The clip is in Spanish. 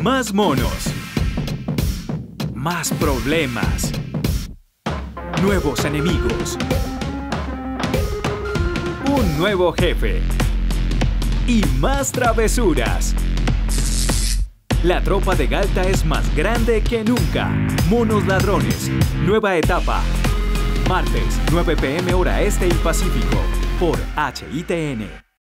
Más monos. Más problemas. Nuevos enemigos. Un nuevo jefe. Y más travesuras. La tropa de Galta es más grande que nunca. Monos ladrones. Nueva etapa. Martes, 9 p.m. hora este y Pacífico. Por HITN.